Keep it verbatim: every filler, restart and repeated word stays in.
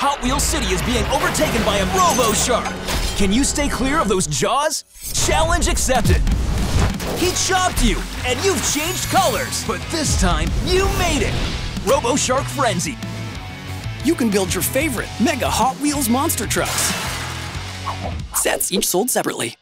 Hot Wheels City is being overtaken by a Robo Shark. Can you stay clear of those jaws? Challenge accepted. He chopped you, and you've changed colors. But this time, you made it. Robo Shark Frenzy. You can build your favorite Mega Hot Wheels monster trucks. Sets each sold separately.